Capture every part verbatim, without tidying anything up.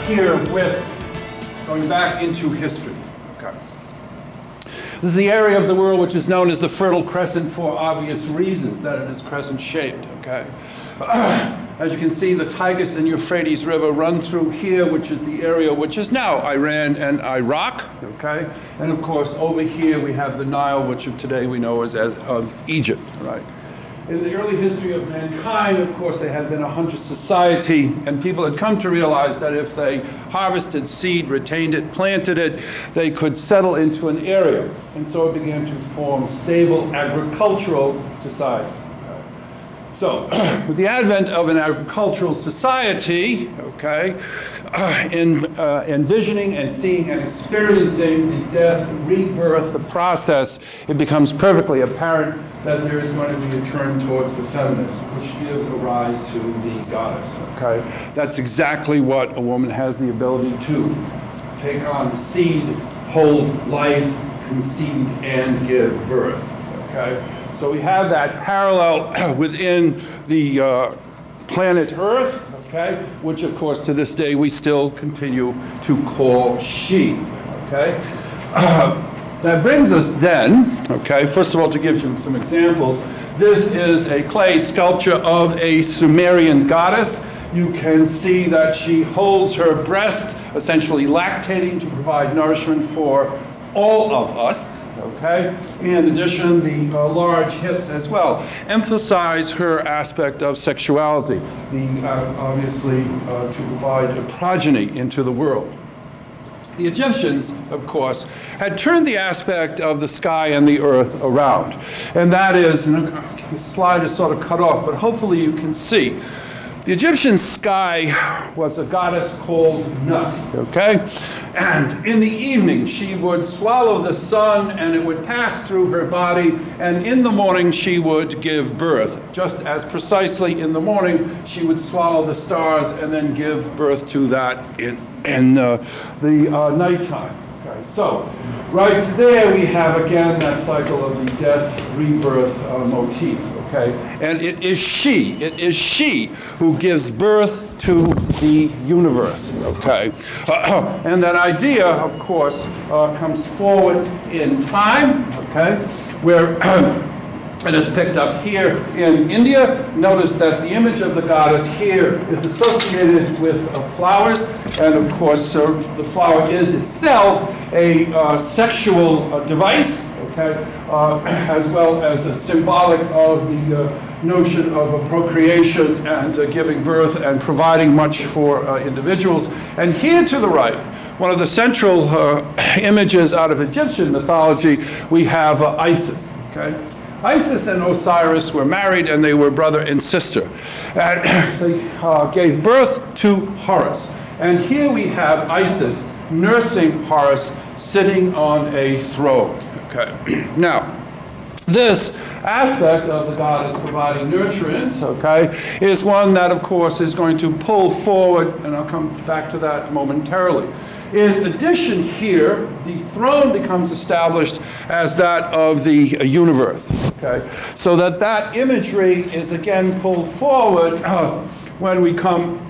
here with going back into history. Okay. This is the area of the world which is known as the Fertile Crescent for obvious reasons, that it is crescent-shaped. Okay. As you can see, the Tigris and Euphrates River run through here, which is the area which is now Iran and Iraq. Okay. And of course, over here we have the Nile, which of today we know as, as of Egypt. Right. In the early history of mankind, of course, they had been a hunter society, and people had come to realize that if they harvested seed, retained it, planted it, they could settle into an area. And so it began to form stable agricultural society. So, with the advent of an agricultural society, okay, uh, in uh, envisioning and seeing and experiencing the death, rebirth, the process, it becomes perfectly apparent that there is going to be a turn towards the feminist, which gives a rise to the goddess, okay? That's exactly what a woman has the ability to take on seed, hold life, conceive, and give birth, okay? So we have that parallel within the uh, planet Earth, okay, which of course to this day we still continue to call she, okay? Uh, that brings us then, okay, first of all to give you some examples, this is a clay sculpture of a Sumerian goddess. You can see that she holds her breast, essentially lactating to provide nourishment for all of us, okay? In addition, the uh, large hips as well emphasize her aspect of sexuality, the, uh, obviously uh, to provide a progeny into the world. The Egyptians, of course, had turned the aspect of the sky and the earth around. And that is, and the slide is sort of cut off, but hopefully you can see. The Egyptian sky was a goddess called Nut, okay? And in the evening, she would swallow the sun and it would pass through her body, and in the morning she would give birth. Just as precisely in the morning, she would swallow the stars and then give birth to that in, in uh, the uh, nighttime. Okay, so right there we have again that cycle of the death, rebirth uh, motif. Okay, and it is she, it is she who gives birth to the universe, okay? Uh, and that idea, of course, uh, comes forward in time, okay, where it is picked up here in India. Notice that the image of the goddess here is associated with uh, flowers, and of course, uh, the flower is itself a uh, sexual uh, device, okay, uh, as well as a symbolic of the uh, notion of uh, procreation and uh, giving birth and providing much for uh, individuals. And here to the right, one of the central uh, images out of Egyptian mythology, we have uh, Isis, okay? Isis and Osiris were married, and they were brother and sister. And they uh, gave birth to Horus. And here we have Isis nursing Horus sitting on a throne. Okay. Now, this aspect of the goddess providing nurturance, okay, is one that, of course, is going to pull forward, and I'll come back to that momentarily. In addition here, the throne becomes established as that of the universe, okay? So that that imagery is again pulled forward uh, when we come,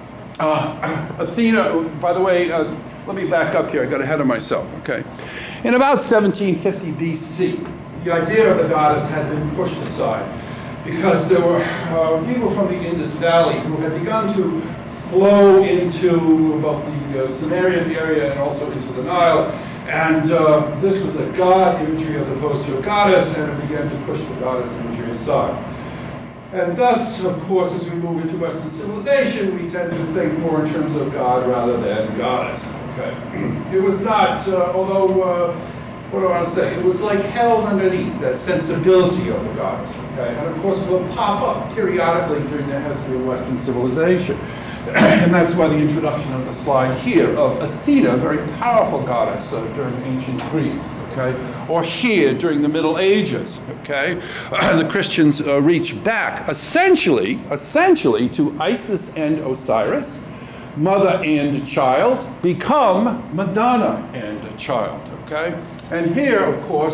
uh, Athena, by the way, uh, let me back up here, I got ahead of myself, okay? In about seventeen fifty B C, the idea of the goddess had been pushed aside because there were uh, people from the Indus Valley who had begun to flow into both the uh, Sumerian area and also into the Nile. And uh, this was a god imagery as opposed to a goddess, and it began to push the goddess imagery aside. And thus, of course, as we move into Western civilization, we tend to think more in terms of God rather than goddess. Okay. It was not, uh, although, uh, what do I want to say? It was like held underneath that sensibility of the goddess. Okay. And of course, it will pop up periodically during the history of Western civilization. And that's why the introduction of the slide here of Athena, a very powerful goddess uh, during ancient Greece, okay? Or here during the Middle Ages, okay? Uh, the Christians uh, reach back essentially, essentially to Isis and Osiris, mother and child, become Madonna and child, okay? And here, of course,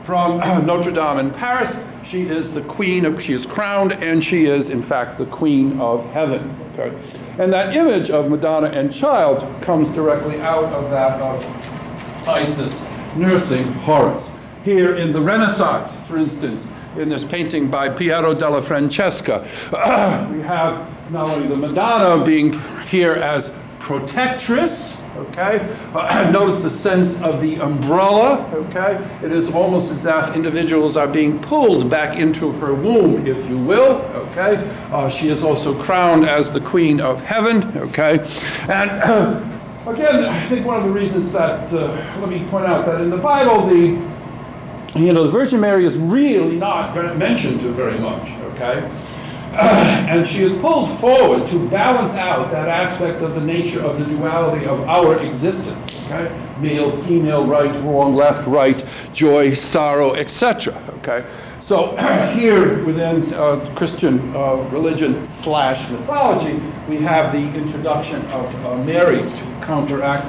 from Notre Dame in Paris. She is the queen of, she is crowned, and she is, in fact, the queen of heaven. Okay? And that image of Madonna and child comes directly out of that of Isis nursing Horus. Here in the Renaissance, for instance, in this painting by Piero della Francesca, uh, we have not only the Madonna being here as protectress, okay? Uh, notice the sense of the umbrella, okay? It is almost as if individuals are being pulled back into her womb, if you will, okay? Uh, she is also crowned as the Queen of Heaven, okay? And uh, again, I think one of the reasons that, uh, let me point out that in the Bible, the, you know, the Virgin Mary is really not mentioned very much, okay? Uh, and she is pulled forward to balance out that aspect of the nature of the duality of our existence, okay? Male, female, right, wrong, left, right, joy, sorrow, et cetera, okay? So here within uh, Christian uh, religion slash mythology, we have the introduction of uh, Mary to counteract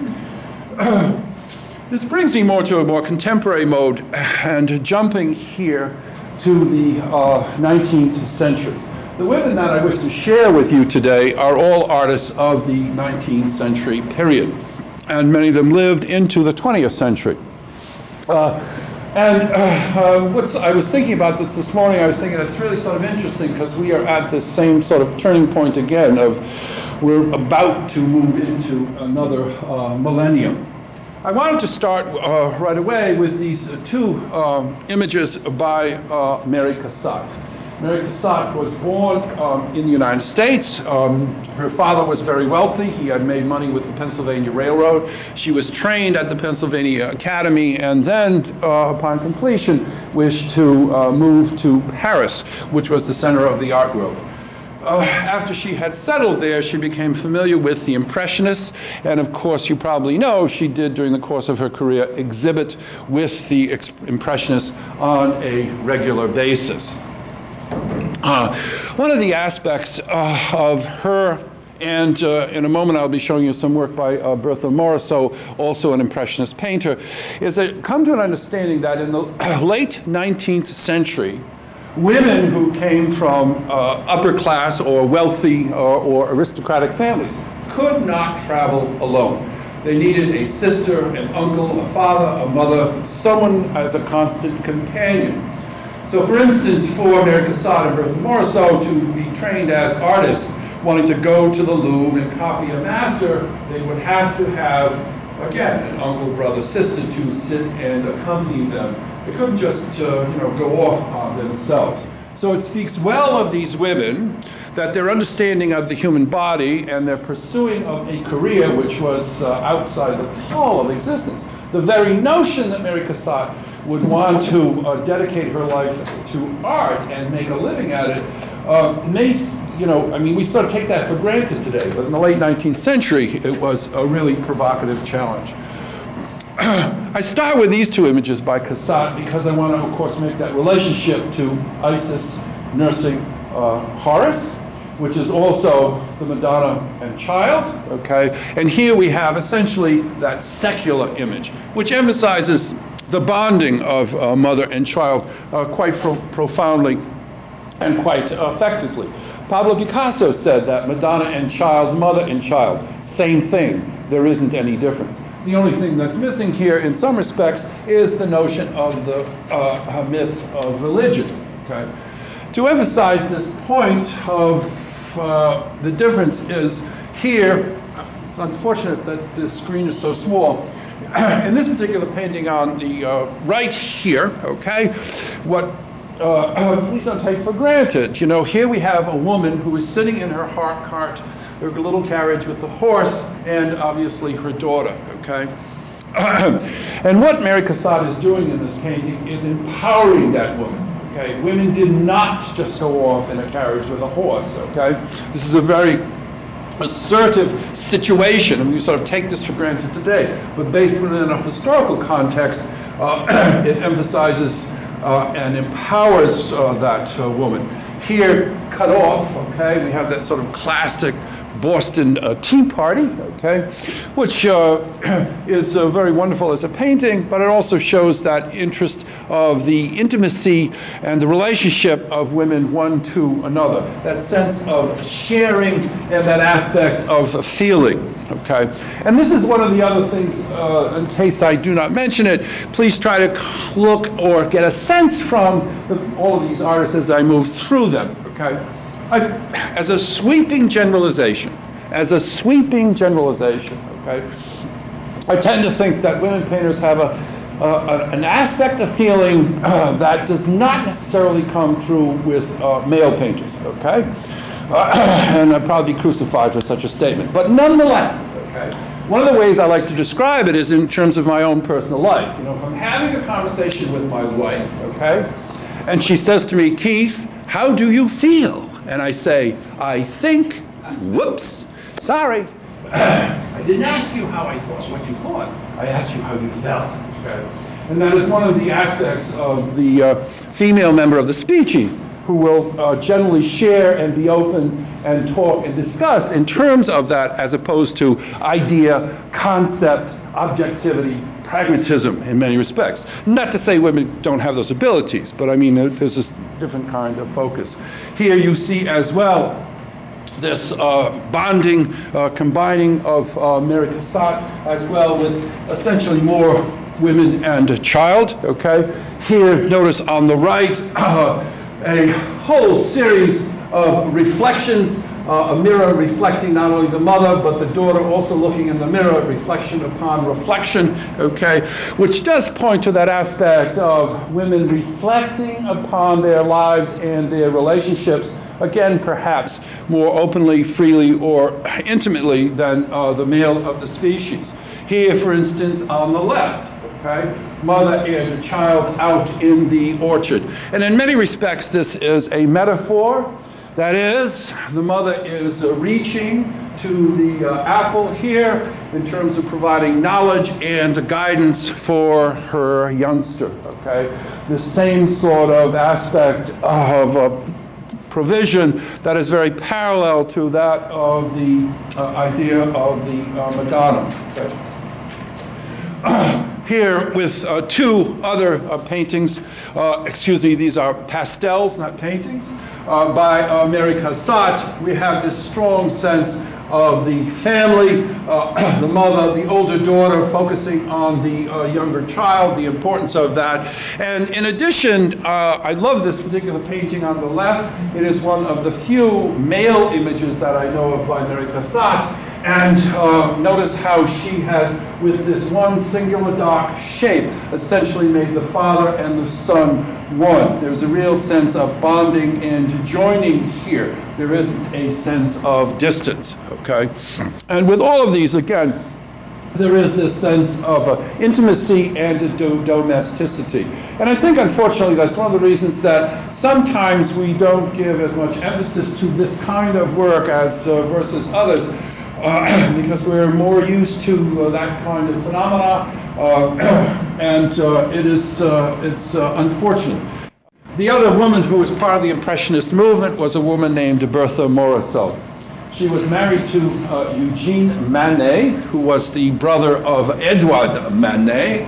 that. This brings me more to a more contemporary mode, and jumping here to the uh, nineteenth century. The women that I wish to share with you today are all artists of the nineteenth century period, and many of them lived into the twentieth century. Uh, and uh, uh, what's, I was thinking about this this morning, I was thinking it's really sort of interesting because we are at this same sort of turning point again of we're about to move into another uh, millennium. I wanted to start uh, right away with these uh, two um, images by uh, Mary Cassatt. Mary Cassatt was born um, in the United States. Um, her father was very wealthy. He had made money with the Pennsylvania Railroad. She was trained at the Pennsylvania Academy, and then, uh, upon completion, wished to uh, move to Paris, which was the center of the art world. Uh, after she had settled there, she became familiar with the Impressionists, and of course, you probably know, she did, during the course of her career, exhibit with the Impressionists on a regular basis. Uh, one of the aspects uh, of her, and uh, in a moment I'll be showing you some work by uh, Bertha Morisot, also an Impressionist painter, is that come to an understanding that in the late nineteenth century, women who came from uh, upper class or wealthy or, or aristocratic families could not travel alone. They needed a sister, an uncle, a father, a mother, someone as a constant companion. So for instance, for Mary Cassatt and Bertha Morisot to be trained as artists, wanting to go to the Louvre and copy a master, they would have to have, again, an uncle, brother, sister to sit and accompany them. They couldn't just uh, you know, go off on themselves. So it speaks well of these women that their understanding of the human body and their pursuing of a career which was uh, outside the pall of existence. The very notion that Mary Cassatt would want to uh, dedicate her life to art and make a living at it uh, may, you know, I mean, we sort of take that for granted today, but in the late nineteenth century, it was a really provocative challenge. I start with these two images by Cassatt because I want to, of course, make that relationship to Isis nursing uh, Horus, which is also the Madonna and child, okay? And here we have essentially that secular image, which emphasizes the bonding of uh, mother and child uh, quite pro profoundly and quite effectively. Pablo Picasso said that Madonna and child, mother and child, same thing. There isn't any difference. The only thing that's missing here in some respects is the notion of the uh, myth of religion. Okay? To emphasize this point of uh, the difference is here, it's unfortunate that the screen is so small. In this particular painting on the uh, right here, okay, what uh, please don't take for granted. You know, here we have a woman who is sitting in her heart cart, her little carriage with the horse, and obviously her daughter, okay? And what Mary Cassatt is doing in this painting is empowering that woman, okay? Women did not just go off in a carriage with a horse, okay? This is a very assertive situation, and we sort of take this for granted today, but based within a historical context, uh, it emphasizes uh, and empowers uh, that uh, woman. Here, cut off, okay, we have that sort of classic Boston uh, Tea Party, okay, which uh, is uh, very wonderful as a painting, but it also shows that interest of the intimacy and the relationship of women one to another, that sense of sharing and that aspect of feeling, okay. And this is one of the other things, uh, in case I do not mention it, please try to look or get a sense from the, all of these artists as I move through them, okay. I, as a sweeping generalization, as a sweeping generalization, okay, I tend to think that women painters have a, uh, an aspect of feeling uh, that does not necessarily come through with uh, male painters, okay? Uh, and I'd probably be crucified for such a statement. But nonetheless, okay, one of the ways I like to describe it is in terms of my own personal life. You know, if I'm having a conversation with my wife, okay, and she says to me, Keith, how do you feel? And I say, I think, whoops, sorry. I didn't ask you how I thought, what you thought. I asked you how you felt. Okay? And that is one of the aspects of the uh, female member of the species who will uh, generally share and be open and talk and discuss in terms of that as opposed to idea, concept, objectivity, pragmatism in many respects. Not to say women don't have those abilities, but I mean there's this different kind of focus. Here you see as well this uh, bonding, uh, combining of uh, Mary Cassatt as well with essentially more women and a child, okay? Here, notice on the right, uh, a whole series of reflections, uh, a mirror reflecting not only the mother, but the daughter also looking in the mirror, reflection upon reflection, okay, which does point to that aspect of women reflecting upon their lives and their relationships, again, perhaps more openly, freely, or intimately than uh, the male of the species. Here, for instance, on the left, okay, mother and a child out in the orchard. And in many respects, this is a metaphor. That is, the mother is uh, reaching to the uh, apple here in terms of providing knowledge and guidance for her youngster, okay? The same sort of aspect of uh, provision that is very parallel to that of the uh, idea of the uh, Madonna, okay? Uh, here with uh, two other uh, paintings, uh, excuse me, these are pastels, not paintings, uh, by uh, Mary Cassatt. We have this strong sense of the family, uh, the mother, the older daughter, focusing on the uh, younger child, the importance of that. And in addition, uh, I love this particular painting on the left. It is one of the few male images that I know of by Mary Cassatt. And uh, notice how she has, with this one singular dark shape, essentially made the father and the son one. There's a real sense of bonding and joining here. There isn't a sense of distance, okay? And with all of these, again, there is this sense of uh, intimacy and do domesticity. And I think, unfortunately, that's one of the reasons that sometimes we don't give as much emphasis to this kind of work as uh, versus others. Uh, because we're more used to uh, that kind of phenomena, uh, and uh, it is uh, it's uh, unfortunate. The other woman who was part of the Impressionist movement was a woman named Bertha Morisot. She was married to uh, Eugene Manet, who was the brother of Edouard Manet,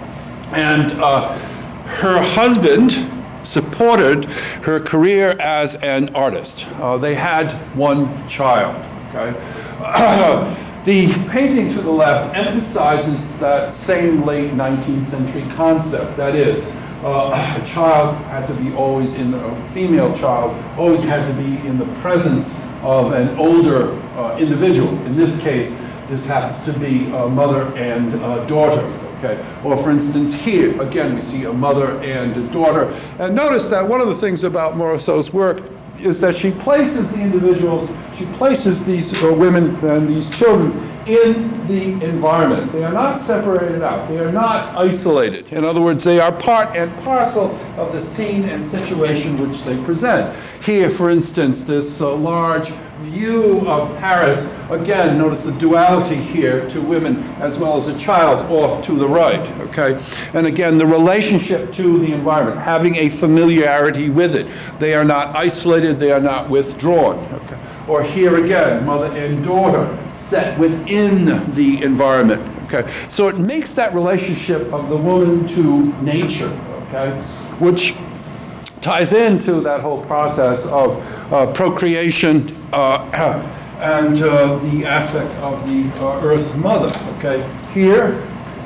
and uh, her husband supported her career as an artist. Uh, they had one child. Okay? Uh, the painting to the left emphasizes that same late nineteenth century concept. That is, uh, a child had to be always in the, a female child always had to be in the presence of an older uh, individual. In this case, this happens to be a mother and a daughter. Okay. Or for instance, here, again, we see a mother and a daughter. And notice that one of the things about Morisot's work is that she places the individuals, she places these uh, women and these children in the environment. They are not separated out. They are not isolated. In other words, they are part and parcel of the scene and situation which they present. Here, for instance, this uh, large view of Paris. Again, notice the duality here to women as well as a child off to the right, okay? And again, the relationship to the environment, having a familiarity with it. They are not isolated, they are not withdrawn, okay? Or here again, mother and daughter set within the environment. Okay, so it makes that relationship of the woman to nature, okay, which ties into that whole process of uh, procreation uh, and uh, the aspect of the uh, Earth Mother. Okay, here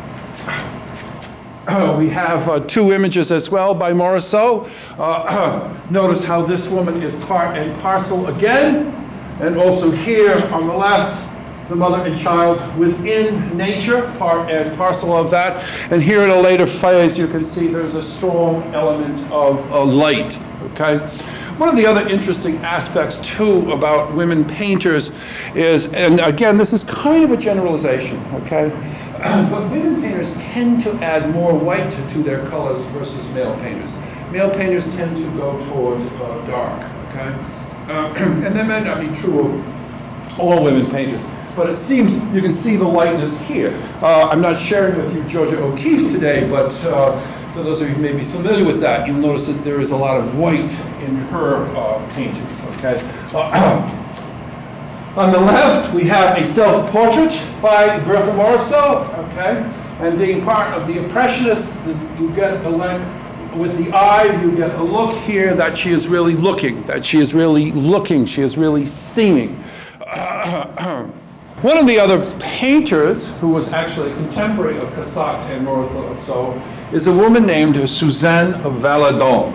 uh, we have uh, two images as well by Morisot. Uh, notice how this woman is part and parcel again, and also here on the left, the mother and child within nature, part and parcel of that. And here in a later phase, you can see there's a strong element of uh, light, okay? One of the other interesting aspects, too, about women painters is, and again, this is kind of a generalization, okay? But women painters tend to add more white to, to their colors versus male painters. Male painters tend to go towards uh, dark, okay? Uh, and that may not be true of all women painters. But it seems you can see the lightness here. Uh, I'm not sharing with you Georgia O'Keeffe today, but uh, for those of you who may be familiar with that, you'll notice that there is a lot of white in her uh, paintings, okay? Uh, on the left, we have a self-portrait by Bertha Morisot, okay? And being part of the Impressionists, you get a like, with the eye, you get a look here that she is really looking, that she is really looking, she is really seeing. Uh, One of the other painters, who was actually a contemporary of Cassac and Morisot, is a woman named Suzanne Valadon.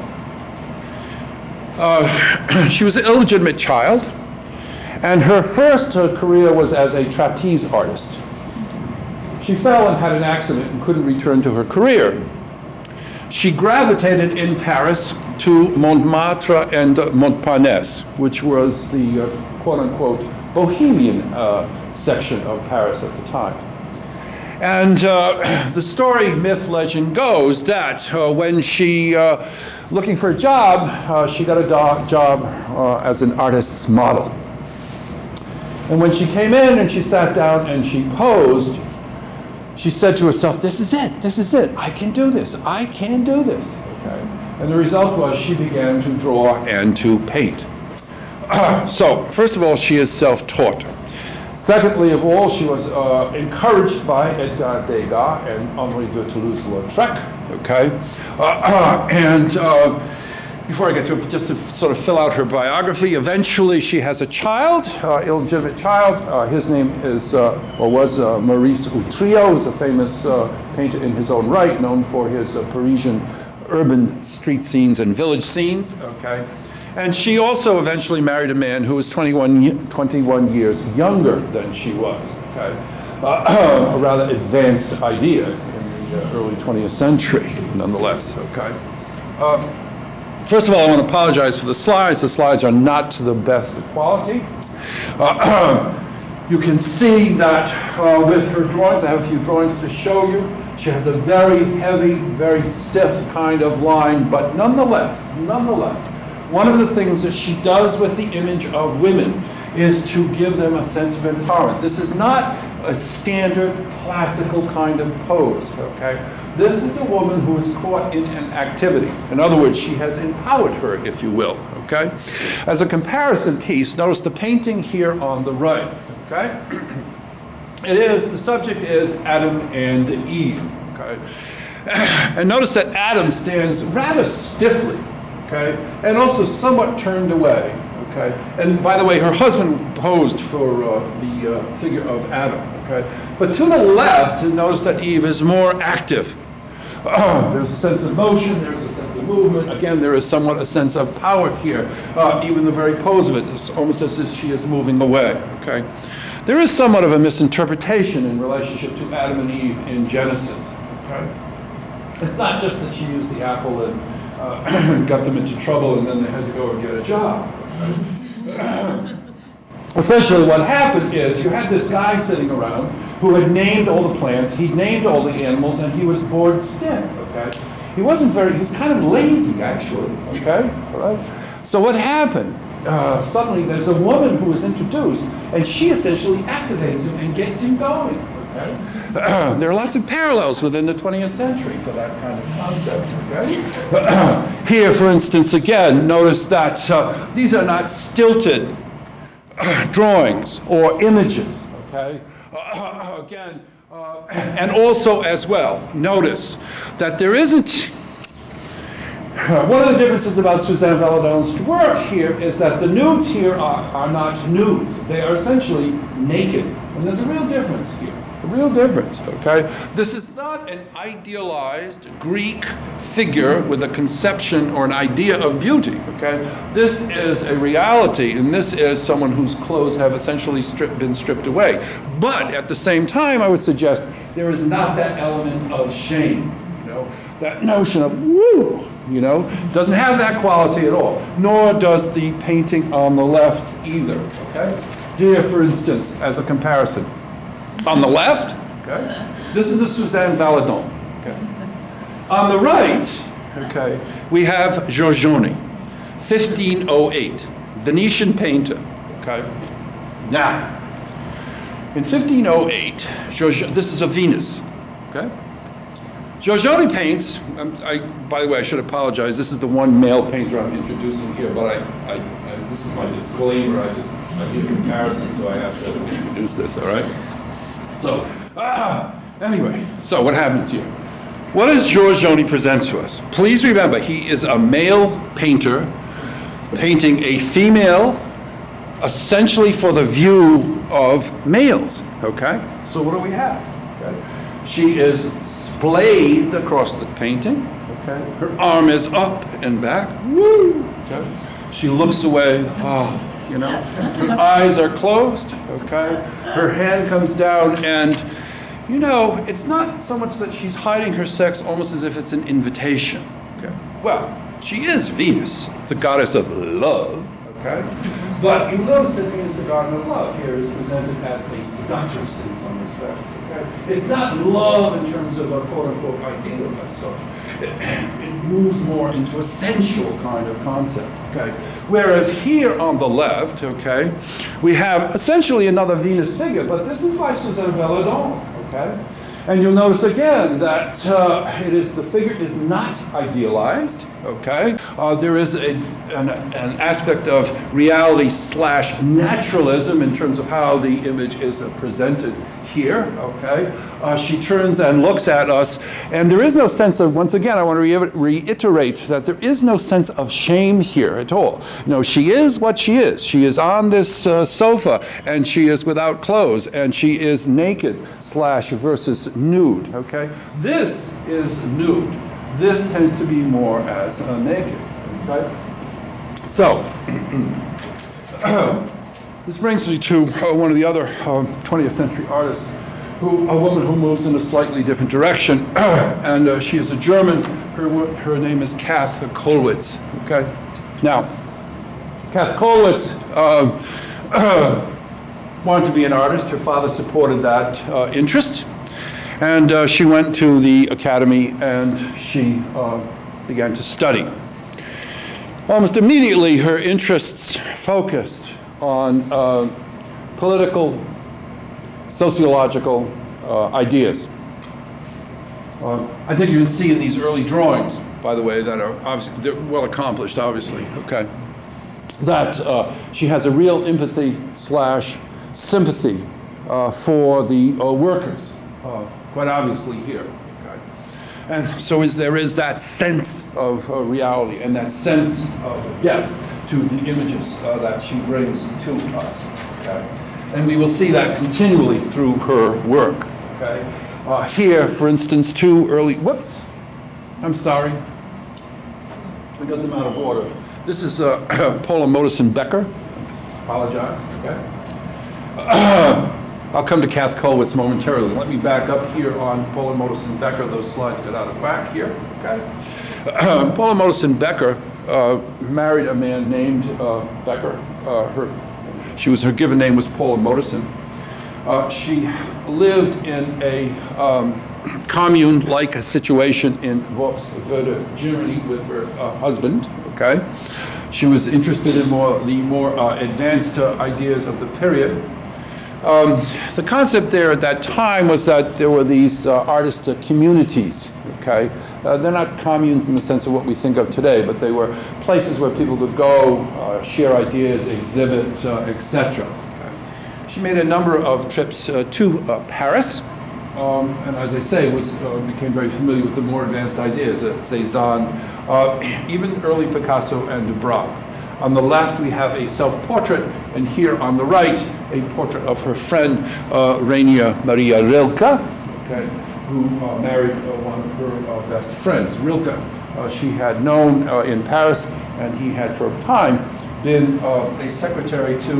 Uh, she was an illegitimate child, and her first uh, career was as a trapeze artist. She fell and had an accident and couldn't return to her career. She gravitated in Paris to Montmartre and uh, Montparnasse, which was the uh, quote-unquote bohemian uh, section of Paris at the time. And uh, the story, myth, legend goes that uh, when she, uh, looking for a job, uh, she got a do job uh, as an artist's model. And when she came in and she sat down and she posed, she said to herself, this is it, this is it, I can do this, I can do this. Okay? And the result was she began to draw and to paint. Uh, so, first of all, she is self-taught. Secondly of all, she was uh, encouraged by Edgar Degas and Henri de Toulouse-Lautrec, okay? Uh, uh, and uh, before I get to, just to sort of fill out her biography, eventually she has a child, uh, illegitimate child. Uh, his name is, uh, or was uh, Maurice Utrillo, who's a famous uh, painter in his own right, known for his uh, Parisian urban street scenes and village scenes, okay? And she also eventually married a man who was twenty-one, twenty-one years younger than she was, okay? Uh, a rather advanced idea in the uh, early twentieth century, nonetheless, okay? Uh, first of all, I want to apologize for the slides. The slides are not to the best quality. Uh, you can see that uh, with her drawings, I have a few drawings to show you. She has a very heavy, very stiff kind of line, but nonetheless, nonetheless, one of the things that she does with the image of women is to give them a sense of empowerment. This is not a standard classical kind of pose, okay? This is a woman who is caught in an activity. In other words, she has empowered her, if you will, okay? As a comparison piece, notice the painting here on the right, okay? It is, the subject is Adam and Eve, okay? And notice that Adam stands rather stiffly, okay, and also somewhat turned away, okay? And by the way, her husband posed for uh, the uh, figure of Adam, okay? But to the left, you notice that Eve is more active. Uh, there's a sense of motion, there's a sense of movement. Again, there is somewhat a sense of power here. Uh, even the very pose of it is almost as if she is moving away, okay? There is somewhat of a misinterpretation in relationship to Adam and Eve in Genesis, okay? It's not just that she used the apple and Uh, got them into trouble, and then they had to go and get a job. Essentially what happened is you had this guy sitting around who had named all the plants, he'd named all the animals, and he was bored stiff, okay? He wasn't very, he was kind of lazy, actually, okay? All right? So what happened? Uh, suddenly there's a woman who is introduced, and she essentially activates him and gets him going, okay? Uh, there are lots of parallels within the twentieth century for that kind of concept, okay? Uh, here, for instance, again, notice that uh, these are not stilted drawings or images, okay? Uh, again, uh, and also as well, notice that there isn't, one of the differences about Suzanne Valadon's work here is that the nudes here are, are not nudes. They are essentially naked. And there's a real difference here, a real difference, okay? This is not an idealized Greek figure with a conception or an idea of beauty, okay? This is a reality, and this is someone whose clothes have essentially stripped, been stripped away. But at the same time, I would suggest there is not that element of shame, you know? That notion of, woo, you know, doesn't have that quality at all, nor does the painting on the left either, okay? Here, for instance, as a comparison, on the left, okay, this is a Suzanne Valadon, okay? On the right, okay, we have Giorgione, fifteen oh eight, Venetian painter, okay? Now, in fifteen oh eight, Giorgio, this is a Venus, okay? Giorgione paints, um, I, by the way, I should apologize, this is the one male painter I'm introducing here, but I, I, I this is my disclaimer, I just, I need a comparison, so I have to introduce this, all right? So, ah, anyway, so what happens here? What does Giorgione present to us? Please remember, he is a male painter painting a female essentially for the view of males, okay? So what do we have? Okay? She is splayed across the painting, okay? Her arm is up and back, woo! Okay? She looks away, oh, you know? Her eyes are closed, okay? Her hand comes down and, you know, it's not so much that she's hiding her sex almost as if it's an invitation, okay? Well, she is Venus, the goddess of love, okay? But you notice that Venus, the goddess of love, here is presented as a seductress in some respect, okay? It's not love in terms of a quote-unquote ideal as such. It, it moves more into a sensual kind of concept, okay? Whereas here on the left, okay, we have essentially another Venus figure, but this is by Suzanne Valadon, okay? And you'll notice again that uh, it is, the figure is not idealized, okay? Uh, there is a, an, an aspect of reality slash naturalism in terms of how the image is uh, presented here, okay? Uh, she turns and looks at us, and there is no sense of, once again, I want to re reiterate that there is no sense of shame here at all. No, she is what she is. She is on this uh, sofa, and she is without clothes, and she is naked slash versus nude, okay? This is nude. This tends to be more as uh, naked, okay? So, this brings me to uh, one of the other um, twentieth century artists, who, a woman who moves in a slightly different direction, and uh, she is a German. Her, her name is Kath Kollwitz, okay? Now, Kath Kollwitz uh, uh, wanted to be an artist. Her father supported that uh, interest, and uh, she went to the academy and she uh, began to study. Almost immediately, her interests focused on uh, political, sociological uh, ideas. Uh, I think you can see in these early drawings, by the way, that are obviously, they're well accomplished, obviously, okay, that uh, she has a real empathy slash sympathy uh, for the uh, workers, uh, quite obviously here. And so is, there is that sense of uh, reality and that sense of depth to the images uh, that she brings to us. Okay? And we will see that continually through her work. Okay? Uh, here, for instance, two early, whoops, I'm sorry. I got them out of order. This is uh, Paula Modersohn-Becker. Apologize. Okay? Uh, I'll come to Kath Kollwitz momentarily. Let me back up here on Paula Modersohn-Becker. Those slides got out of whack here. Okay. Uh, Paula Modersohn-Becker uh, married a man named uh, Becker. Uh, her, she was her given name was Paula Modersohn. Uh, she lived in a um, commune-like situation in Wolfswede, Germany, with her uh, husband. Okay. She was interested in more the more uh, advanced uh, ideas of the period. Um, the concept there at that time was that there were these uh, artist uh, communities, okay? Uh, they're not communes in the sense of what we think of today, but they were places where people could go, uh, share ideas, exhibit, uh, et cetera. Okay. She made a number of trips uh, to uh, Paris, um, and as I say, was, uh, became very familiar with the more advanced ideas, uh, Cézanne, uh, even early Picasso and Dubras. On the left, we have a self-portrait, and here on the right, a portrait of her friend, uh, Rainer Maria Rilke, okay, who uh, married uh, one of her uh, best friends, Rilke. Uh, she had known uh, in Paris, and he had for a time been uh, a secretary to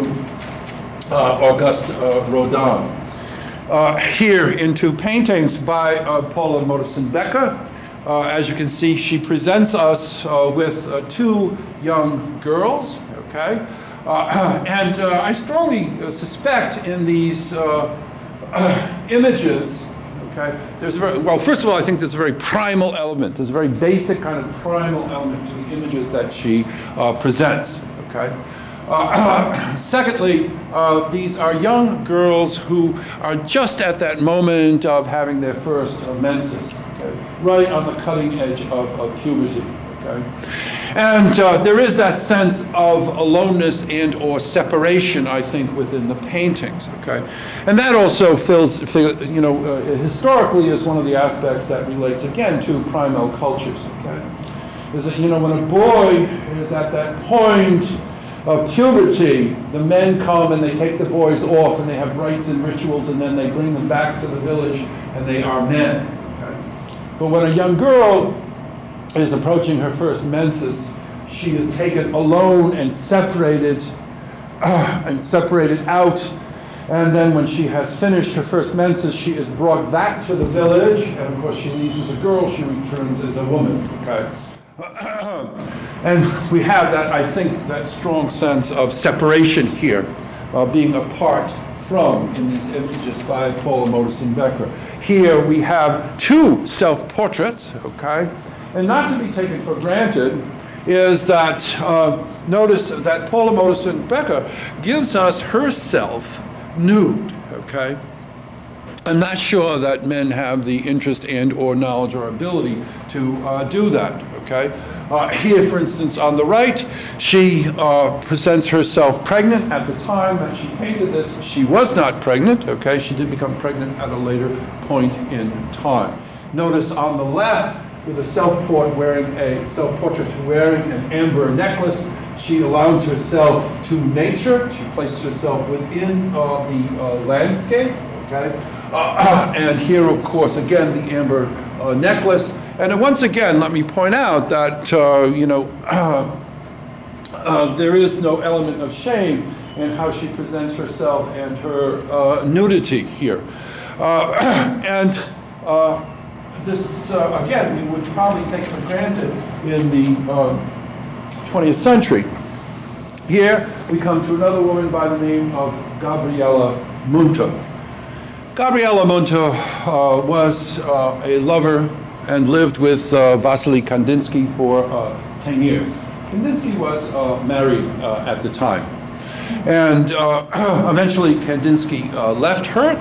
uh, Auguste uh, Rodin. Uh, here in two paintings by uh, Paula Modersohn-Becker. Uh, as you can see, she presents us uh, with uh, two young girls, okay? Uh, and uh, I strongly uh, suspect in these uh, uh, images, okay, there's a very, well, first of all, I think there's a very primal element. There's a very basic kind of primal element to the images that she uh, presents, okay? Uh, secondly, uh, these are young girls who are just at that moment of having their first uh, menses. Right on the cutting edge of, of puberty, okay? And uh, there is that sense of aloneness and or separation, I think, within the paintings, okay? And that also fills, you know, uh, historically is one of the aspects that relates, again, to primal cultures, okay? Is that, you know, when a boy is at that point of puberty, the men come and they take the boys off and they have rites and rituals and then they bring them back to the village and they are men. But when a young girl is approaching her first menses, she is taken alone and separated, uh, and separated out. And then when she has finished her first menses, she is brought back to the village. And of course, she leaves as a girl, she returns as a woman, okay? And we have that, I think, that strong sense of separation here, uh, being apart from in these images by Paula Modersohn-Becker. Here we have two self-portraits, okay? And not to be taken for granted is that, uh, notice that Paula Modersohn-Becker gives us herself nude, okay? I'm not sure that men have the interest and or knowledge or ability to uh, do that, okay? Uh, here, for instance, on the right, she uh, presents herself pregnant. At the time that she painted this, she was not pregnant, okay? She did become pregnant at a later point in time. Notice on the left, with a self-portrait wearing a self-portrait wearing an amber necklace, she allows herself to nature. She places herself within uh, the uh, landscape, okay? Uh, and here, of course, again, the amber uh, necklace. And once again, let me point out that, uh, you know, uh, uh, there is no element of shame in how she presents herself and her uh, nudity here. Uh, and uh, this, uh, again, we would probably take for granted in the uh, twentieth century. Here, we come to another woman by the name of Gabriele Munter. Gabriele Munter uh, was uh, a lover and lived with uh, Vasily Kandinsky for uh, ten years. Kandinsky was uh, married uh, at the time. And uh, eventually Kandinsky uh, left her,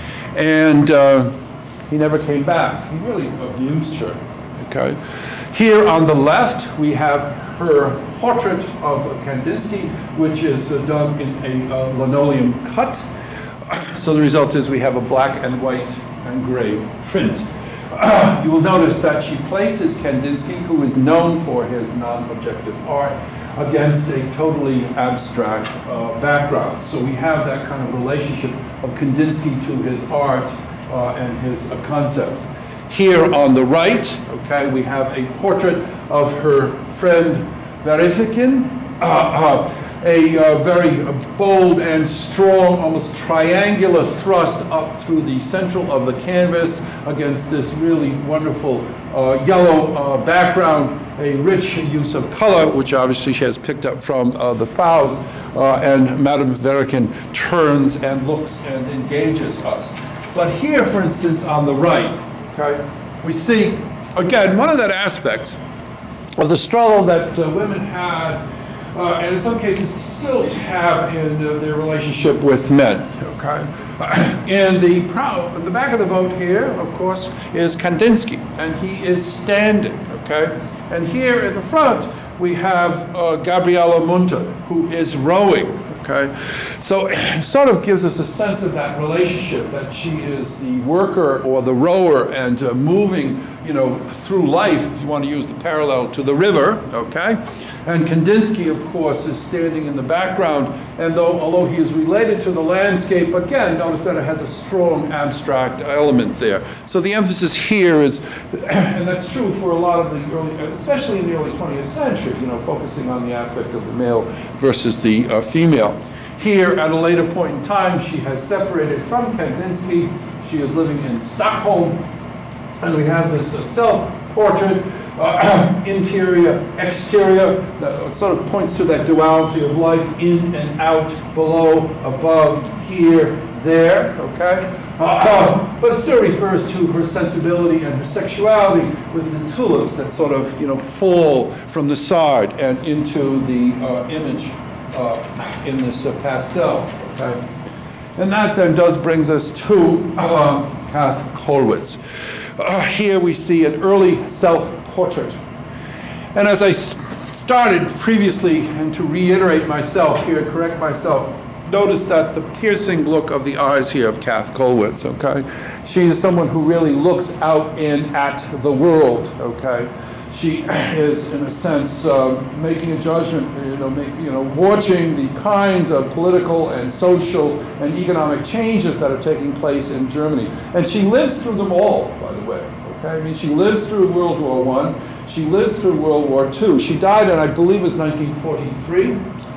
and uh, he never came back. He really abused her, okay? Here on the left, we have her portrait of Kandinsky, which is uh, done in a uh, linoleum cut. So the result is we have a black and white and gray print. Uh, you will notice that she places Kandinsky, who is known for his non-objective art, against a totally abstract uh, background. So we have that kind of relationship of Kandinsky to his art uh, and his uh, concepts. Here on the right, okay, we have a portrait of her friend Verifikin, uh, uh, a uh, very uh, bold and strong, almost triangular thrust up through the central of the canvas against this really wonderful uh, yellow uh, background, a rich use of color, which obviously she has picked up from uh, the Faust, uh, and Madame Verikin turns and looks and engages us. But here, for instance, on the right, okay, we see, again, one of the aspects of the struggle that uh, women had, uh, and in some cases still have in uh, their relationship with men, okay? In the, prow, in the back of the boat here, of course, is Kandinsky, and he is standing, okay? And here in the front, we have uh, Gabriela Munter, who is rowing, okay? So it sort of gives us a sense of that relationship, that she is the worker or the rower and uh, moving, you know, through life, if you want to use the parallel to the river, okay? And Kandinsky, of course, is standing in the background, and though, although he is related to the landscape, again, notice that it has a strong abstract element there. So the emphasis here is, and that's true for a lot of the early, especially in the early twentieth century, you know, focusing on the aspect of the male versus the uh, female. Here, at a later point in time, she has separated from Kandinsky. She is living in Stockholm, and we have this uh, self-portrait, Uh, interior, exterior, that sort of points to that duality of life, in and out, below, above, here, there, okay? Uh, uh, but it still refers to her sensibility and her sexuality with the tulips that sort of, you know, fall from the side and into the uh, image uh, in this uh, pastel, okay? And that then does brings us to uh, Keith Hollingworth. Uh, here we see an early self-portrait. And as I s started previously, and to reiterate myself here, correct myself, notice that the piercing look of the eyes here of Keith Hollingworth, okay? She is someone who really looks out in at the world, okay? She is, in a sense, uh, making a judgment, you know, make, you know, watching the kinds of political and social and economic changes that are taking place in Germany. And she lives through them all, by the way, okay? I mean, she lives through World War One. She lives through World War Two. She died in, I believe, it was nineteen forty-three.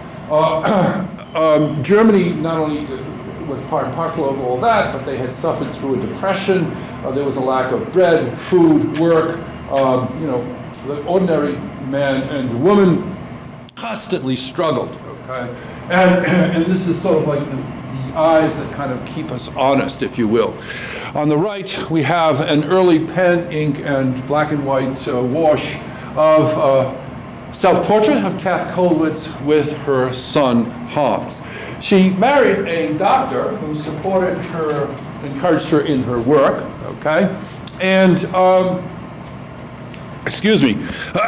Uh, um, Germany not only was part and parcel of all that, but they had suffered through a depression. Uh, there was a lack of bread, food, work. Um, you know, the ordinary man and woman constantly struggled, okay? And, and this is sort of like the, the eyes that kind of keep us honest, if you will. On the right, we have an early pen, ink, and black and white uh, wash of uh, self-portrait of Keith Hollingworth with her son, Hans. She married a doctor who supported her, encouraged her in her work, okay? And, um, excuse me,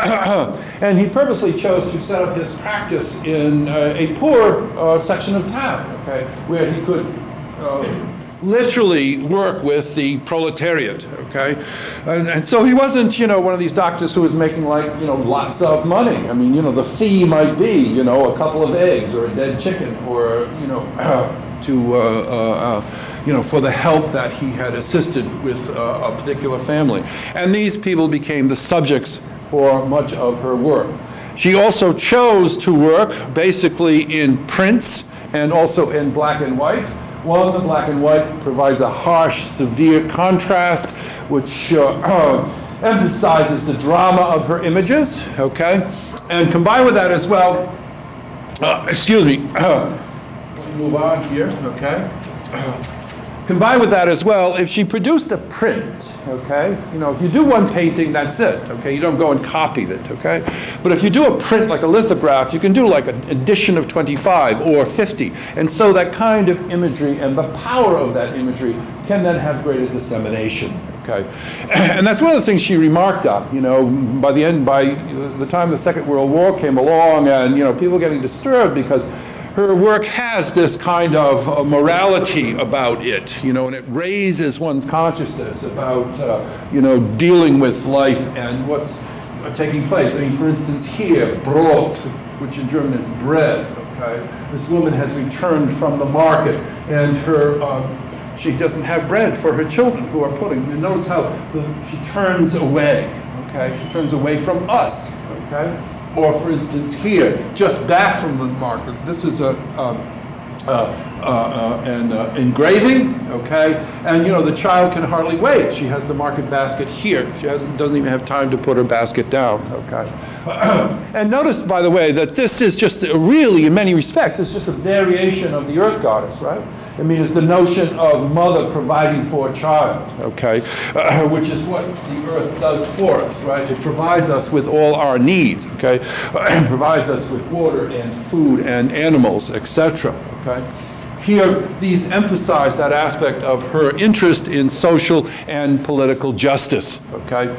and he purposely chose to set up his practice in uh, a poor uh, section of town, okay, where he could uh, literally work with the proletariat, okay? And, and so he wasn't, you know, one of these doctors who was making, like, you know, lots of money. I mean, you know, the fee might be, you know, a couple of eggs or a dead chicken, or, you know, to, uh, uh, uh, you know, for the help that he had assisted with uh, a particular family. And these people became the subjects for much of her work. She also chose to work basically in prints and also in black and white. One, the black and white provides a harsh, severe contrast, which uh, uh, emphasizes the drama of her images, okay? And combined with that as well, uh, excuse me, uh, move on here, okay? Uh, Combined with that as well, if she produced a print, okay, you know, if you do one painting, that's it, okay, you don't go and copy it, okay? But if you do a print like a lithograph, you can do like an edition of twenty-five or fifty. And so that kind of imagery and the power of that imagery can then have greater dissemination, okay? And that's one of the things she remarked on, you know, by the end, by the time the Second World War came along, and, you know, people getting disturbed because her work has this kind of uh, morality about it, you know, and it raises one's consciousness about, uh, you know, dealing with life and what's uh, taking place. I mean, for instance, here, Brot, which in German is bread, okay? This woman has returned from the market, and her, um, she doesn't have bread for her children who are pudding. And notice how the, she turns away, okay? She turns away from us, okay? Or, for instance, here, just back from the market, this is a, um, uh, uh, uh, an uh, engraving, okay? And, you know, the child can hardly wait. She has the market basket here. She hasn't, doesn't even have time to put her basket down, okay? And notice, by the way, that this is just a really, in many respects, it's just a variation of the earth goddess, right? I mean, it's the notion of mother providing for a child, okay, uh, which is what the earth does for us, right? It provides us with all our needs, okay, and provides us with water and food and animals, et cetera, okay. here, these emphasize that aspect of her interest in social and political justice, okay?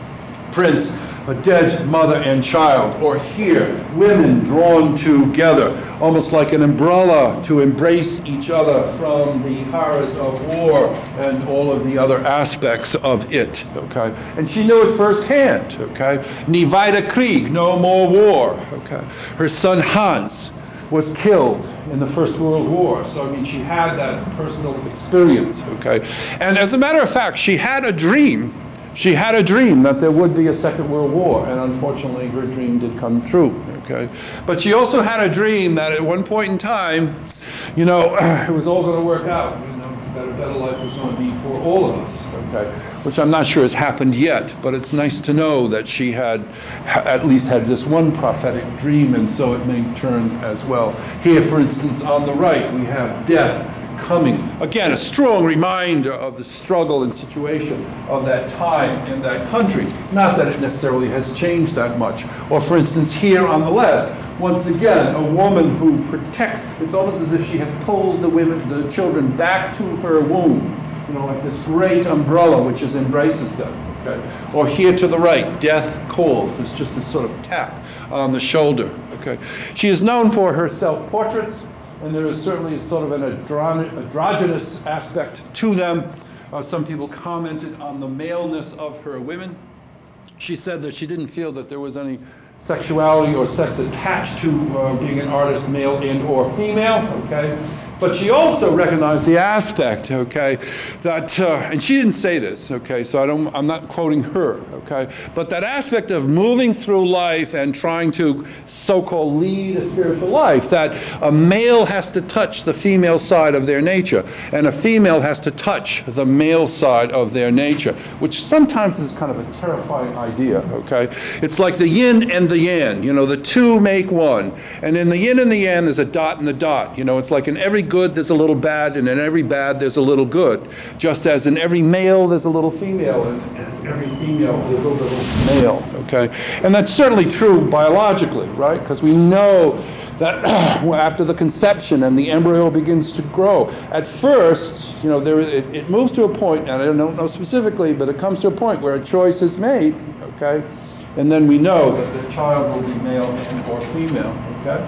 Prints, a dead mother and child, or here, women drawn together, almost like an umbrella to embrace each other from the horrors of war and all of the other aspects of it, okay? And she knew it firsthand, okay? Nie weiter Krieg, no more war, okay? Her son Hans was killed in the First World War, so I mean, she had that personal experience, okay? And as a matter of fact, she had a dream She had a dream that there would be a Second World War, and unfortunately her dream did come true, okay? But she also had a dream that at one point in time, you know, it was all going to work out, you know, that a better life was going to be for all of us, okay? Which I'm not sure has happened yet, but it's nice to know that she had at least had this one prophetic dream, and so it may turn as well. Here, for instance, on the right, we have death coming. Again, a strong reminder of the struggle and situation of that time in that country. Not that it necessarily has changed that much. Or for instance, here on the left, once again, a woman who protects, it's almost as if she has pulled the women, the children back to her womb. You know, like this great umbrella which is embraces them. Okay? Or here to the right, death calls. It's just this sort of tap on the shoulder. Okay? She is known for her self-portraits, and there is certainly sort of an androgynous aspect to them. Uh, some people commented on the maleness of her women. She said that she didn't feel that there was any sexuality or sex attached to uh, being an artist, male and or female, okay? But she also recognized the aspect, okay, that, uh, and she didn't say this, okay, so I don't, I'm not quoting her, okay, but that aspect of moving through life and trying to so-called lead a spiritual life, that a male has to touch the female side of their nature, and a female has to touch the male side of their nature, which sometimes is kind of a terrifying idea, okay? It's like the yin and the yang, you know, the two make one, and in the yin and the yang, there's a dot and the dot, you know, it's like in every good there's a little bad, and in every bad there's a little good. Just as in every male there's a little female, and in every female there's a little male, okay? And that's certainly true biologically, right? Because we know that after the conception and the embryo begins to grow, at first, you know, there, it, it moves to a point, and I don't know specifically, but it comes to a point where a choice is made, okay? And then we know that the child will be male and or female, okay?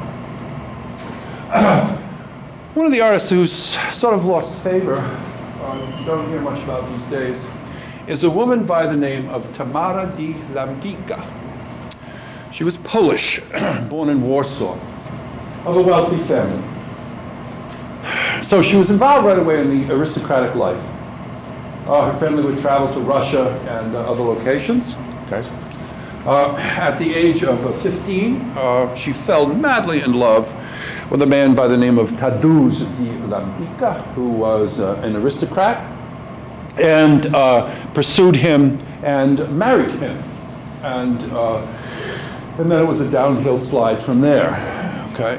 One of the artists who's sort of lost favor, uh, you don't hear much about these days, is a woman by the name of Tamara de Lambicka. She was Polish, born in Warsaw, of a wealthy family. So she was involved right away in the aristocratic life. Uh, her family would travel to Russia and uh, other locations. Okay. Uh, at the age of uh, fifteen, uh, she fell madly in love with a man by the name of Tadeusz de Lambicka, who was uh, an aristocrat, and uh, pursued him and married him. And, uh, and then it was a downhill slide from there, okay?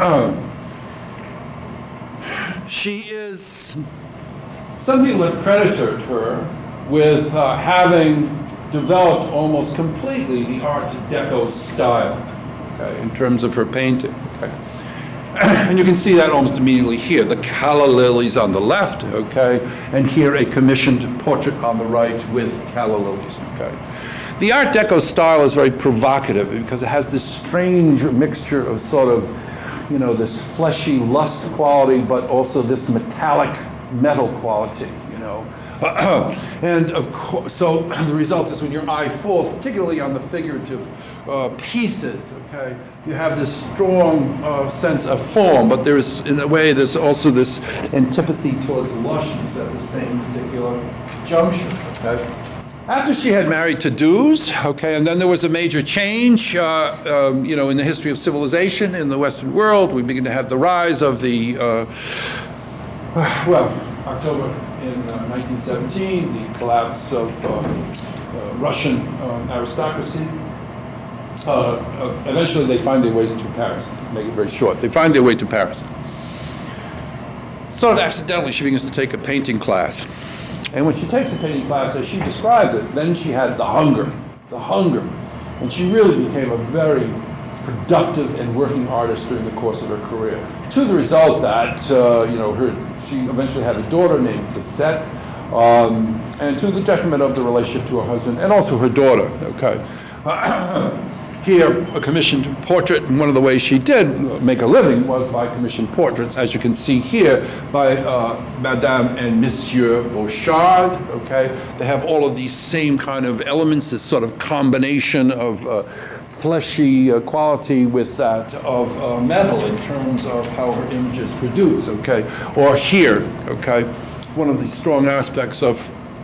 She is, some people have credited her with uh, having developed almost completely the Art Deco style, okay, in terms of her painting, okay? And you can see that almost immediately here, the calla lilies on the left, okay, and here a commissioned portrait on the right with calla lilies, okay. The Art Deco style is very provocative because it has this strange mixture of sort of, you know, this fleshy lust quality, but also this metallic metal quality, you know. And of course, so the result is when your eye falls, particularly on the figurative uh, pieces, okay, you have this strong uh, sense of form, but there's, in a way, there's also this antipathy towards lushness at the same particular juncture, okay. After she had married Tadeusz, okay, and then there was a major change, uh, um, you know, in the history of civilization in the Western world. We begin to have the rise of the, uh, well, October in uh, nineteen seventeen, the collapse of uh, uh, Russian uh, aristocracy. Uh, uh, eventually they find their way to Paris, to make it very short. They find their way to Paris. Sort of accidentally, she begins to take a painting class. And when she takes a painting class, as she describes it, then she had the hunger, the hunger. And she really became a very productive and working artist during the course of her career. To the result that, uh, you know, her, she eventually had a daughter named Lisette, um, and to the detriment of the relationship to her husband and also her daughter, okay. Uh, here, a commissioned portrait, and one of the ways she did make a living was by commissioned portraits, as you can see here, by uh, Madame and Monsieur Bouchard, okay. They have all of these same kind of elements, this sort of combination of uh, fleshy uh, quality with that of uh, metal in terms of how her image is produced, okay. Or here, okay, one of the strong aspects of,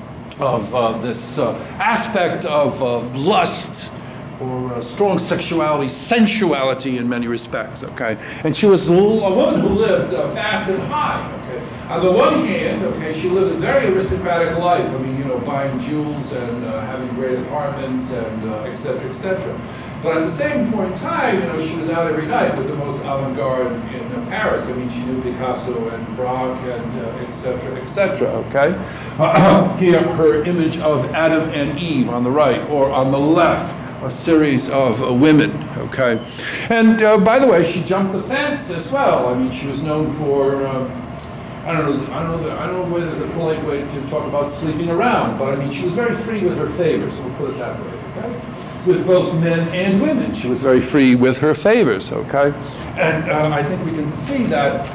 of uh, this uh, aspect of uh, lust, or uh, strong sexuality, sensuality in many respects, okay? And she was a, little, a woman who lived uh, fast and high, okay? On the one hand, okay, she lived a very aristocratic life. I mean, you know, buying jewels and uh, having great apartments and uh, et cetera, et cetera. But at the same point in time, you know, she was out every night with the most avant-garde in uh, Paris. I mean, she knew Picasso and Braque and uh, et cetera, et cetera, okay? Uh, here, her image of Adam and Eve on the right, or on the left, a series of uh, women, okay? And uh, by the way, she jumped the fence as well. I mean, she was known for, uh, I don't know, I don't know, I don't know whether there's a polite way to talk about sleeping around, but I mean, she was very free with her favors, we'll put it that way, okay? With both men and women, she was very free with her favors, okay? And uh, I think we can see that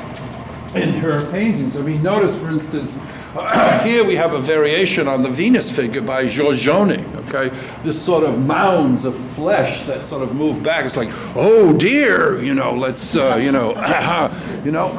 in her paintings. I mean, notice, for instance, Uh, here we have a variation on the Venus figure by Giorgione, okay? This sort of mounds of flesh that sort of move back. It's like, oh dear, you know, let's, uh, you know, you know,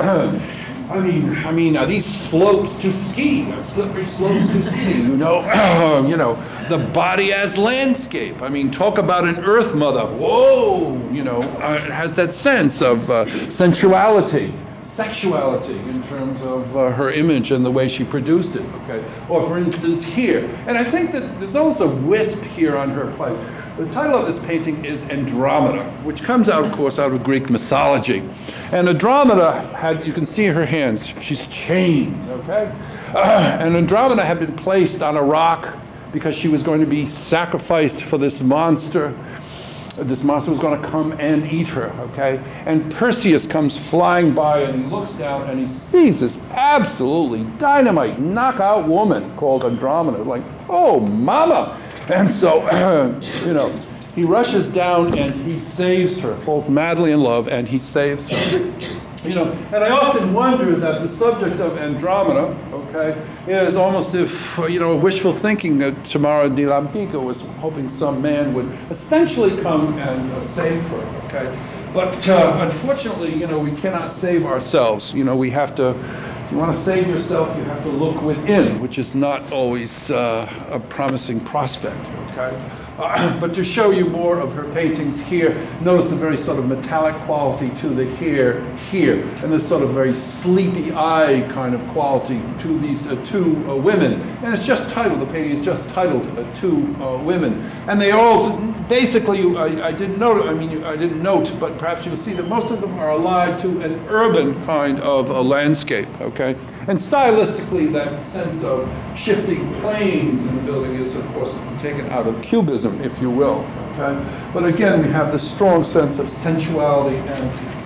I mean, I mean, are these slopes to ski? Are slippery slopes to ski, you know? You know, the body as landscape. I mean, talk about an earth mother. Whoa, you know, uh, it has that sense of uh, sensuality. Sexuality in terms of uh, her image and the way she produced it, okay? Or for instance here, and I think that there's almost a wisp here on her plate. The title of this painting is Andromeda, which comes out, of course, out of Greek mythology. And Andromeda had, you can see her hands, she's chained, okay? Uh, and Andromeda had been placed on a rock because she was going to be sacrificed for this monster. This monster was going to come and eat her, okay? And Perseus comes flying by and he looks down and he sees this absolutely dynamite knockout woman called Andromeda, like, oh, mama! And so, you know, he rushes down and he saves her, falls madly in love, and he saves her. You know, and I often wonder that the subject of Andromeda, okay, is almost if, you know, wishful thinking that Tamara di Lampico was hoping some man would essentially come and uh, save her, okay? But uh, unfortunately, you know, we cannot save ourselves. You know, we have to, if you want to save yourself, you have to look within, which is not always uh, a promising prospect, okay? Uh, but to show you more of her paintings here, notice the very sort of metallic quality to the hair here, and this sort of very sleepy eye kind of quality to these uh, two uh, women. And it's just titled, the painting is just titled uh, Two uh, Women. And they all, basically, I, I didn't note, I mean, I didn't note, but perhaps you'll see that most of them are allied to an urban kind of a landscape, okay? And stylistically, that sense of shifting planes in the building is, of course, taken out of Cubism, if you will, okay? But again, we have this strong sense of sensuality and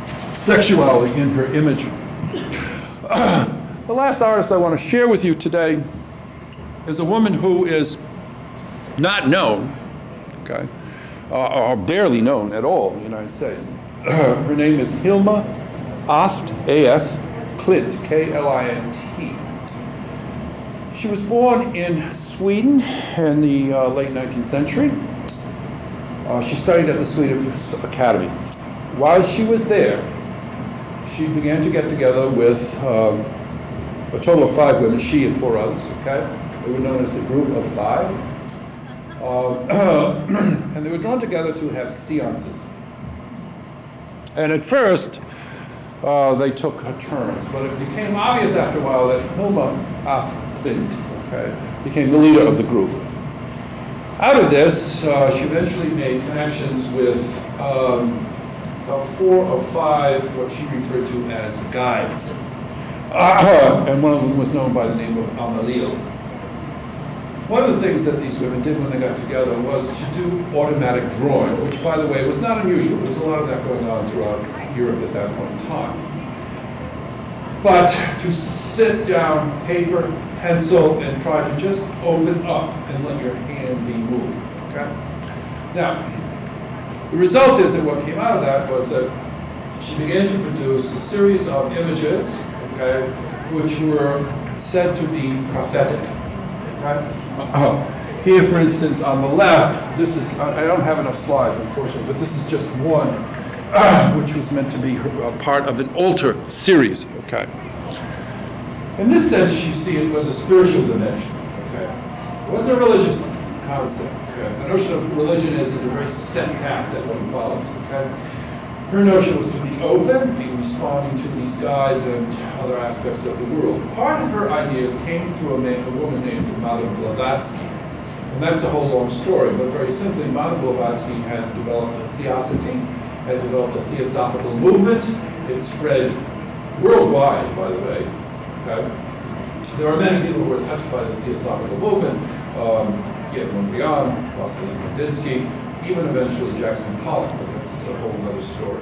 sexuality in her image. Uh, the last artist I want to share with you today is a woman who is not known, okay, uh, or barely known at all in the United States. Uh, her name is Hilma Aft, A F, Klint, K L I N T. She was born in Sweden in the uh, late nineteenth century. Uh, she studied at the Swedish Academy. While she was there, she began to get together with um, a total of five women, she and four others, okay? They were known as the Group of Five. Uh, and they were drawn together to have seances. And at first, uh, they took turns, but it became obvious after a while that Hilma Aft, okay, became the leader of the group. Out of this, uh, she eventually made connections with um, about four or five, what she referred to as guides. Uh, and one of them was known by the name of Amalio. One of the things that these women did when they got together was to do automatic drawing, which, by the way, was not unusual. There was a lot of that going on throughout Europe at that point in time. But to sit down, paper, pencil, and try to just open up and let your hand be moved, okay? Now, the result is that what came out of that was that she began to produce a series of images, okay, which were said to be prophetic, okay? Uh, here, for instance, on the left, this is, I don't have enough slides, unfortunately, but this is just one, uh, which was meant to be her, a part of an altar series, okay? In this sense, you see it was a spiritual dimension, okay? It wasn't a religious concept, okay? The notion of religion is, is a very set path that one follows, okay? Her notion was to be open, be responding to these guides and other aspects of the world. Part of her ideas came through a, man, a woman named Madame Blavatsky. And that's a whole long story, but very simply, Madame Blavatsky had developed a theosophy, had developed a theosophical movement. It spread worldwide, by the way. Okay? There are many people who were touched by the theosophical movement. Um, Keith Hollingworth, Vasily Kandinsky, even eventually Jackson Pollock, but that's a whole other story.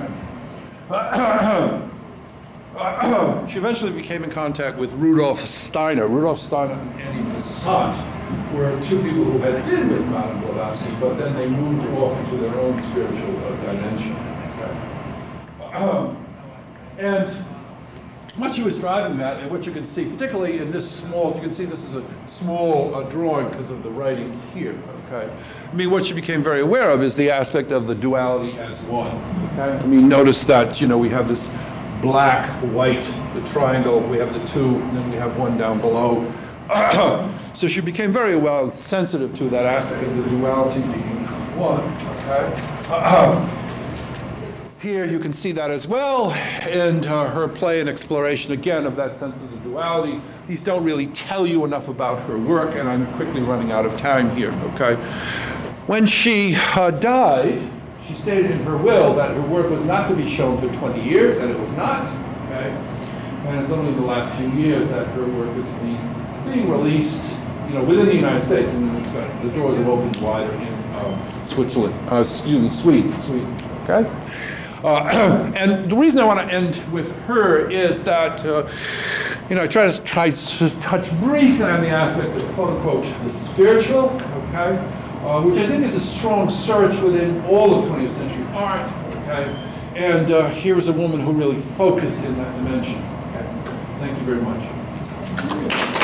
Okay? She eventually became in contact with Rudolf Steiner. Rudolf Steiner and Annie Besant were two people who had been with Madame Blavatsky, but then they moved off into their own spiritual uh, dimension. Okay? And what she was driving at, and what you can see, particularly in this small, you can see this is a small uh, drawing because of the writing here, okay? I mean, what she became very aware of is the aspect of the duality as one, okay? I mean, notice that, you know, we have this black, white, the triangle, we have the two, and then we have one down below. So she became very well sensitive to that aspect of the duality being one, okay? Here you can see that as well, and uh, her play and exploration again of that sense of the duality. These don't really tell you enough about her work, and I'm quickly running out of time here, okay? When she uh, died, she stated in her will that her work was not to be shown for twenty years, and it was not, okay? And it's only in the last few years that her work is being, being released, you know, within the United States, and the doors have opened wider in um, Switzerland, uh, excuse me, Sweden, Sweden, okay? Uh, and the reason I want to end with her is that, uh, you know, I try to try to touch briefly on the aspect of, quote unquote, the spiritual, okay, uh, which I think is a strong search within all of twentieth century art, okay, and uh, here's a woman who really focused in that dimension. Okay? Thank you very much.